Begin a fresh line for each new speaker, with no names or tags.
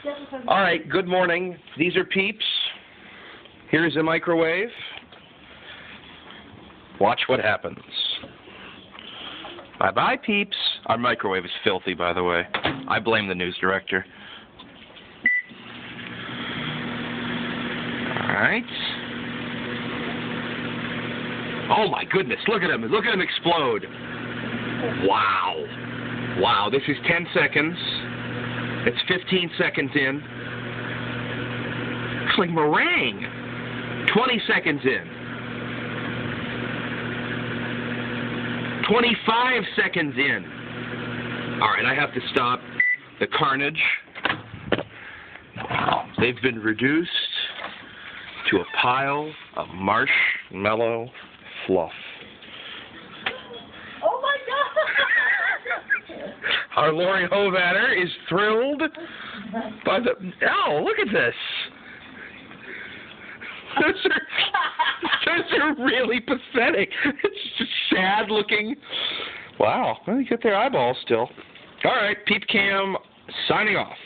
All right, good morning. These are Peeps. Here's a microwave. Watch what happens. Bye-bye, Peeps. Our microwave is filthy, by the way. I blame the news director. All right. Oh, my goodness. Look at him. Look at him explode. Wow. Wow, this is 10 seconds. It's 15 seconds in. It's like meringue. 20 seconds in. 25 seconds in. All right, I have to stop the carnage. They've been reduced to a pile of marshmallow fluff.
Oh my God!
Our Lori Hovatter is thrilled by the... Oh, look at this. Those are really pathetic. It's just sad looking. Wow. Well, you got their eyeballs still. All right, Peep Cam signing off.